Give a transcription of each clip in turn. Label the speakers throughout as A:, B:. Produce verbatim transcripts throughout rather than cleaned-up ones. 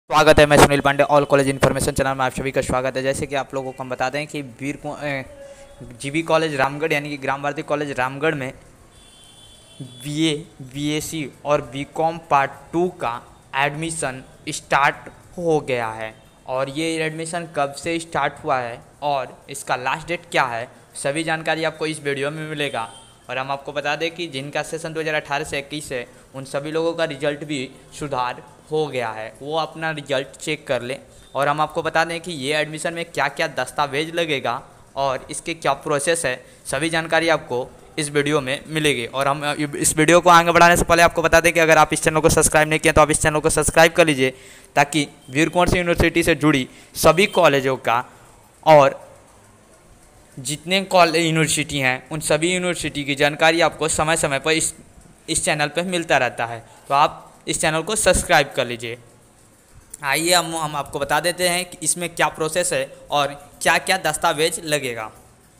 A: स्वागत है। मैं Sunil Pandey, all college information channel में आप सभी का स्वागत है। जैसे कि आप लोगों को हम बता दें कि वीर जीबी कॉलेज रामगढ़ यानी कि ग्राम भारती कॉलेज रामगढ़ में बीए, बीएससी और बीकॉम पार्ट टू का एडमिशन स्टार्ट हो गया है। और ये एडमिशन कब से स्टार्ट हुआ है और इसका लास्ट डेट क्या है, सभी जानकारी आपको इस वीडियो में मिलेगा। और हम आपको बता दें कि जिनका सेशन दो हज़ार अठारह से इक्कीस है उन सभी लोगों का रिजल्ट भी सुधार हो गया है, वो अपना रिजल्ट चेक कर ले। और हम आपको बता दें कि ये एडमिशन में क्या क्या दस्तावेज लगेगा और इसके क्या प्रोसेस है, सभी जानकारी आपको इस वीडियो में मिलेगी। और हम इस वीडियो को आगे बढ़ाने से पहले आपको बता दें कि अगर आप इस चैनल को सब्सक्राइब नहीं किए तो आप इस चैनल को सब्सक्राइब कर लीजिए, ताकि वीर कुंवर सिंह यूनिवर्सिटी से जुड़ी सभी कॉलेजों का और जितने कॉलेज यूनिवर्सिटी हैं उन सभी यूनिवर्सिटी की जानकारी आपको समय समय पर इस इस चैनल पर मिलता रहता है। तो आप इस चैनल को सब्सक्राइब कर लीजिए। आइए हम हम आपको बता देते हैं कि इसमें क्या प्रोसेस है और क्या क्या दस्तावेज लगेगा।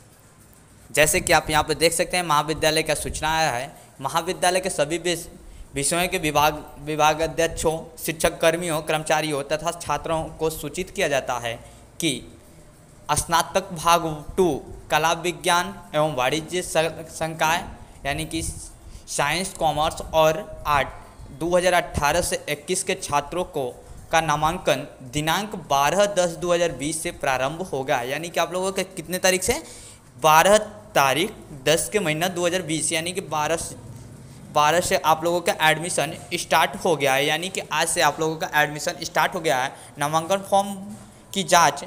A: जैसे कि आप यहाँ पर देख सकते हैं, महाविद्यालय का सूचना आया है। महाविद्यालय के सभी विषयों के विभाग विभागाध्यक्षों, शिक्षक कर्मियों, कर्मचारियों तथा छात्रों को सूचित किया जाता है कि स्नातक भाग टू कला विज्ञान एवं वाणिज्य संकाय यानी कि साइंस, कॉमर्स और आर्ट दो हज़ार अठारह से इक्कीस के छात्रों को का नामांकन दिनांक बारह दस दो हज़ार बीस से प्रारंभ होगा। यानी कि आप लोगों के कितने तारीख से, बारह तारीख दस के महीना दो हज़ार बीस, यानी कि बारह बारह से आप लोगों का एडमिशन स्टार्ट हो गया है। यानी कि आज से आप लोगों का एडमिशन स्टार्ट हो गया है। नामांकन फॉर्म की जांच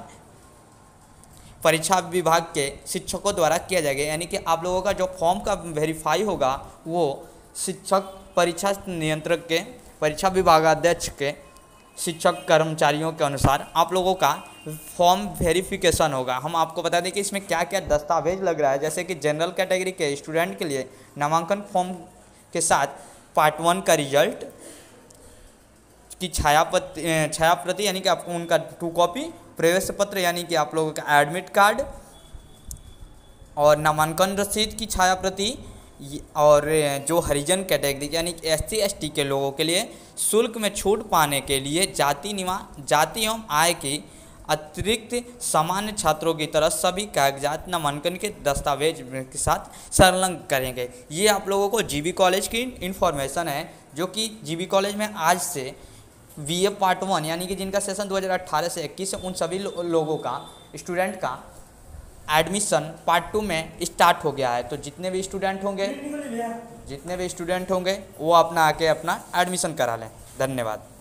A: परीक्षा विभाग के शिक्षकों द्वारा किया जाएगा। यानी कि आप लोगों का जो फॉर्म का वेरीफाई होगा वो शिक्षक, परीक्षा नियंत्रक के, परीक्षा विभागाध्यक्ष के, शिक्षक कर्मचारियों के अनुसार आप लोगों का फॉर्म वेरिफिकेशन होगा। हम आपको बता दें कि इसमें क्या क्या दस्तावेज लग रहा है। जैसे कि जनरल कैटेगरी के स्टूडेंट के लिए नामांकन फॉर्म के साथ पार्ट वन का रिजल्ट की छायाप्रति छायाप्रति यानी कि आपको उनका टू कॉपी, प्रवेश पत्र यानी कि आप लोगों का एडमिट कार्ड और नामांकन रसीद की छायाप्रति, और जो हरिजन कैटेगरी यानी कि एस सी एस टी के लोगों के लिए शुल्क में छूट पाने के लिए जाति निवा जाति एवं आय के अतिरिक्त सामान्य छात्रों की तरह सभी कागजात नामांकन के दस्तावेज के साथ संलग्न करेंगे। ये आप लोगों को जीबी कॉलेज की इन्फॉर्मेशन है, जो कि जीबी कॉलेज में आज से बीए पार्ट वन यानी कि जिनका सेशन दो हज़ार अठारह से इक्कीस है उन सभी लो, लोगों का स्टूडेंट का एडमिशन पार्ट टू में स्टार्ट हो गया है। तो जितने भी स्टूडेंट होंगे जितने भी स्टूडेंट होंगे वो अपना आके अपना एडमिशन करा लें। धन्यवाद।